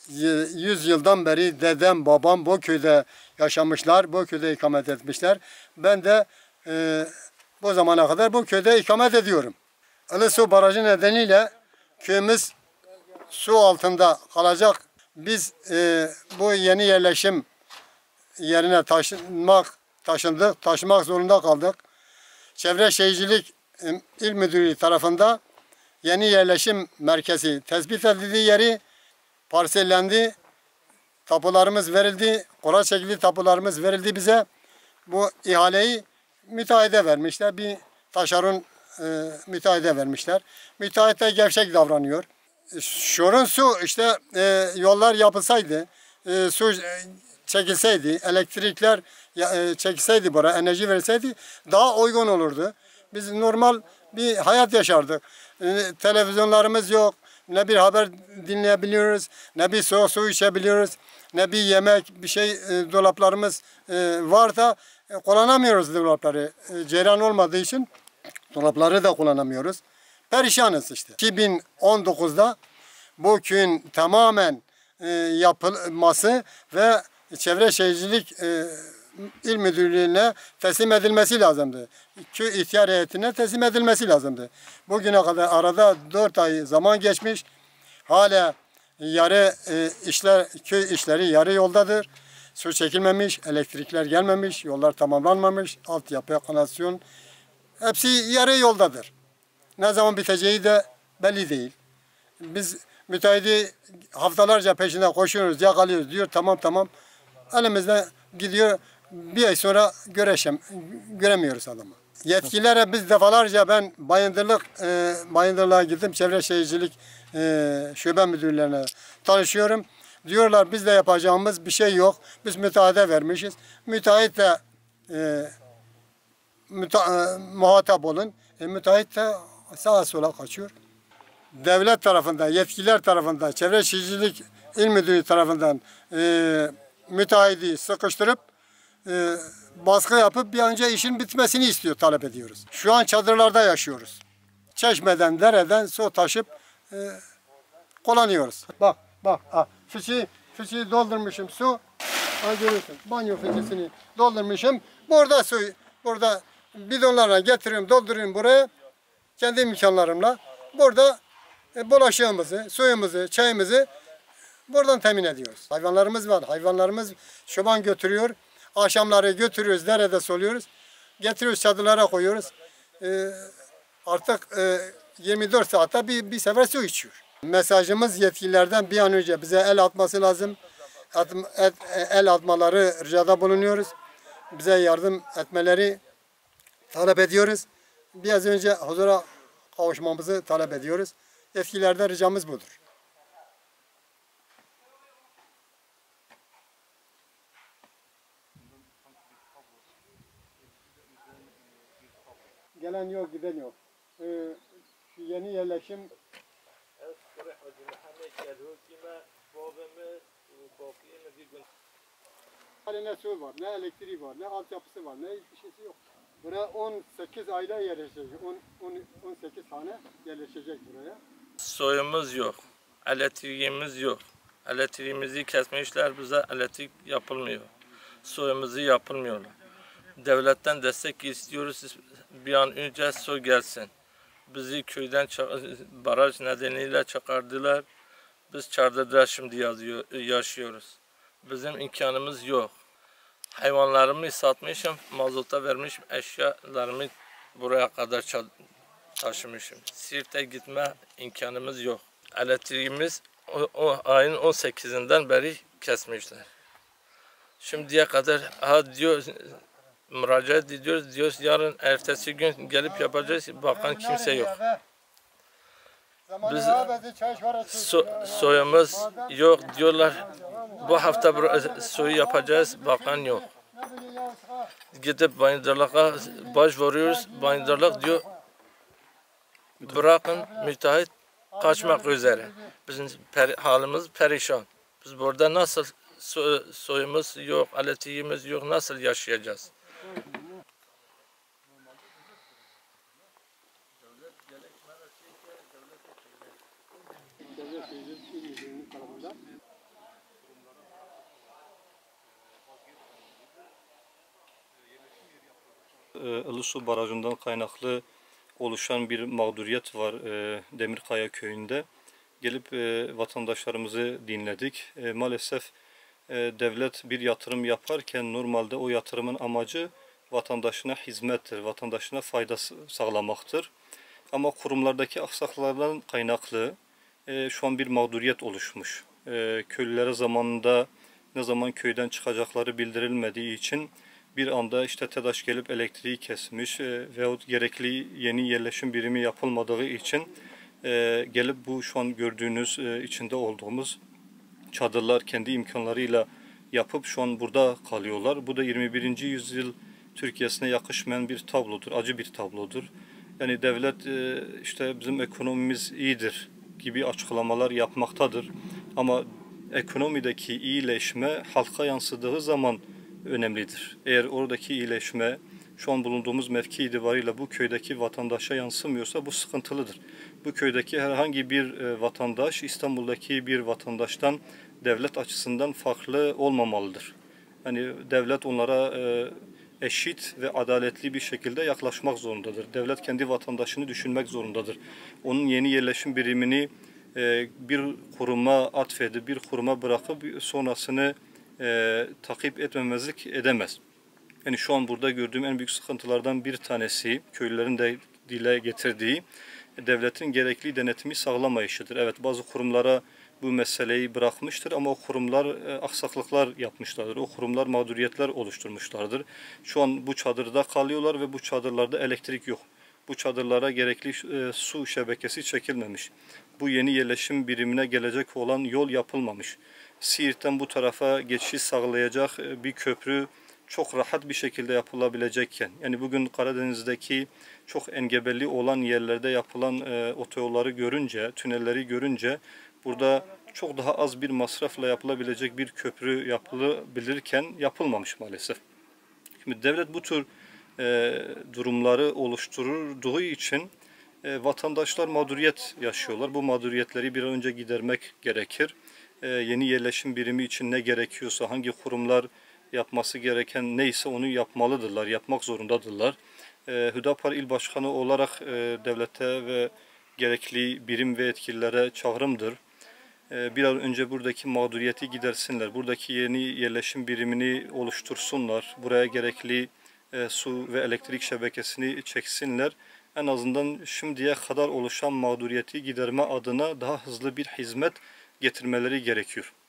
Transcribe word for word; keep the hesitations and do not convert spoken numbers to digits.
yüz yıldan beri dedem, babam bu köyde yaşamışlar, bu köyde ikamet etmişler. Ben de e, bu zamana kadar bu köyde ikamet ediyorum. Ilısu Barajı nedeniyle köyümüz su altında kalacak. Biz e, bu yeni yerleşim yerine taşınmak, taşındık, taşımak zorunda kaldık. Çevre Şehircilik İl Müdürlüğü tarafında yeni yerleşim merkezi tespit edildi, yeri parsellendi, tapularımız verildi, kura çekili tapularımız verildi bize. Bu ihaleyi müteahhide vermişler, bir taşeron e, müteahhide vermişler. Müteahhit de gevşek davranıyor. Şorun su işte e, yollar yapılsaydı, e, su çekilseydi, elektrikler e, çekilseydi buraya, enerji verseydi daha uygun olurdu. Biz normal bir hayat yaşardık. E, televizyonlarımız yok, ne bir haber dinleyebiliyoruz, ne bir soğuk su içebiliyoruz, ne bir yemek, bir şey e, dolaplarımız e, var da e, kullanamıyoruz dolapları. E, cereyan olmadığı için dolapları da kullanamıyoruz. Perişanız işte. iki bin on dokuzda bu köyün tamamen e, yapılması ve Çevre Şehircilik e, İl Müdürlüğü'ne teslim edilmesi lazımdı. Köy ihtiyar heyetine teslim edilmesi lazımdı. Bugüne kadar arada dört ay zaman geçmiş. Hala yarı e, işler, köy işleri yarı yoldadır. Su çekilmemiş, elektrikler gelmemiş, yollar tamamlanmamış, altyapı, kanasyon hepsi yarı yoldadır. Ne zaman biteceği de belli değil. Biz müteahhidi haftalarca peşinde koşuyoruz, yakalıyoruz diyor, tamam tamam. Elimizde gidiyor, bir ay sonra göreşem, göremiyoruz adamı. Yetkililere biz defalarca ben Bayındırlık, e, Bayındırlığa gittim, Çevre Şehircilik e, Şube Müdürlerine tanışıyorum. Diyorlar bizde yapacağımız bir şey yok, biz müteahhide vermişiz. Müteahhit de e, müta, e, muhatap olun. E, müteahhit de sağa sola kaçıyor. Devlet tarafından, yetkililer tarafından, Çevre Şehircilik İl Müdürlüğü tarafından e, müteahhidi sıkıştırıp e, baskı yapıp bir an önce işin bitmesini istiyor, talep ediyoruz. Şu an çadırlarda yaşıyoruz. Çeşmeden, dereden su taşıp e, kullanıyoruz. Bak, bak, ha, fıçıyı, fıçıyı doldurmuşum su. Ha, görüyorsun, banyo fıçısını doldurmuşum. Burada su, burada bidonlarla getiriyorum, dolduruyorum buraya. Kendi imkanlarımla. Burada e, bulaşığımızı, suyumuzu, çayımızı buradan temin ediyoruz. Hayvanlarımız var. Hayvanlarımız çoban götürüyor. Akşamları götürüyoruz, derede soluyoruz. Getiriyoruz, çadırlara koyuyoruz. E, artık e, yirmi dört saatte bir, bir sefer su içiyor. Mesajımız yetkililerden bir an önce bize el atması lazım. At, et, el atmaları ricada bulunuyoruz. Bize yardım etmeleri talep ediyoruz. Biraz önce huzura kavuşmamızı talep ediyoruz. Yetkililerden ricamız budur. Gelen yok, giden yok. Ee, şu yeni yerleşim ne su var, ne elektriği var, ne altyapısı var, ne hiçbir şeysi yok. Buraya on sekiz aile yerleşecek, on sekiz hane yerleşecek buraya. Suyumuz yok, elektriğimiz yok. Elektriğimizi kesmişler, bize elektrik yapılmıyor. Suyumuzu yapılmıyorlar. Devletten destek istiyoruz, bir an önce su gelsin. Bizi köyden baraj nedeniyle çıkardılar. Biz çadırda şimdi yazıyor, yaşıyoruz. Bizim imkanımız yok. Hayvanlarımı satmışım, mazota vermişim, eşyalarımı buraya kadar taşımışım. Siirt'e gitme imkanımız yok. Elektriğimiz o, o ayın on sekizinden beri kesmişler. Şimdiye kadar ha diyor, müracaat ediyoruz, diyoruz yarın ertesi gün gelip yapacağız, bakan kimse yok. Biz su, suyumuz yok diyorlar. Bu hafta suyu yapacağız, bakan yok. Gidip Bayındırlık'a başvuruyoruz. Bayındırlık diyor bırakın, müteahhit kaçmak üzere. Bizim per, halimiz perişan. Biz burada nasıl su, suyumuz yok, elektriğimiz yok, nasıl yaşayacağız? e, Ilısu Barajı'ndan kaynaklı oluşan bir mağduriyet var e, Demirkaya köyünde. Gelip e, vatandaşlarımızı dinledik. E, maalesef e, devlet bir yatırım yaparken normalde o yatırımın amacı vatandaşına hizmettir, vatandaşına fayda sağlamaktır. Ama kurumlardaki aksaklıklardan kaynaklı e, şu an bir mağduriyet oluşmuş. E, köylülere zamanında ne zaman köyden çıkacakları bildirilmediği için bir anda işte TEDAŞ gelip elektriği kesmiş e, veyahut gerekli yeni yerleşim birimi yapılmadığı için e, gelip bu şu an gördüğünüz e, içinde olduğumuz çadırlar kendi imkanlarıyla yapıp şu an burada kalıyorlar. Bu da yirmi birinci yüzyıl Türkiye'sine yakışmayan bir tablodur, acı bir tablodur. Yani devlet e, işte bizim ekonomimiz iyidir gibi açıklamalar yapmaktadır. Ama ekonomideki iyileşme halka yansıdığı zaman önemlidir. Eğer oradaki iyileşme şu an bulunduğumuz mevki itibariyle bu köydeki vatandaşa yansımıyorsa bu sıkıntılıdır. Bu köydeki herhangi bir vatandaş İstanbul'daki bir vatandaştan devlet açısından farklı olmamalıdır. Hani devlet onlara eşit ve adaletli bir şekilde yaklaşmak zorundadır. Devlet kendi vatandaşını düşünmek zorundadır. Onun yeni yerleşim birimini bir kuruma atfedip, bir kuruma bırakıp sonrasını e, takip etmemezlik edemez. Yani şu an burada gördüğüm en büyük sıkıntılardan bir tanesi, köylülerin de dile getirdiği, devletin gerekli denetimi sağlamayışıdır. Evet, bazı kurumlara bu meseleyi bırakmıştır ama o kurumlar e, aksaklıklar yapmışlardır. O kurumlar mağduriyetler oluşturmuşlardır. Şu an bu çadırda kalıyorlar ve bu çadırlarda elektrik yok. Bu çadırlara gerekli e, su şebekesi çekilmemiş. Bu yeni yerleşim birimine gelecek olan yol yapılmamış. Siirt'ten bu tarafa geçiş sağlayacak e, bir köprü çok rahat bir şekilde yapılabilecekken, yani bugün Karadeniz'deki çok engebeli olan yerlerde yapılan e, otoyolları görünce, tünelleri görünce burada çok daha az bir masrafla yapılabilecek bir köprü yapılabilirken yapılmamış maalesef. Şimdi devlet bu tür e, durumları oluşturduğu için e, vatandaşlar mağduriyet yaşıyorlar. Bu mağduriyetleri bir an önce gidermek gerekir. E, yeni yerleşim birimi için ne gerekiyorsa, hangi kurumlar yapması gereken neyse onu yapmalıdırlar, yapmak zorundadırlar. E, Hüdapar İl Başkanı olarak e, devlete ve gerekli birim ve yetkililere çağrımdır. E, bir an önce buradaki mağduriyeti gidersinler, buradaki yeni yerleşim birimini oluştursunlar, buraya gerekli e, su ve elektrik şebekesini çeksinler. En azından şimdiye kadar oluşan mağduriyeti giderme adına daha hızlı bir hizmet getirmeleri gerekiyor.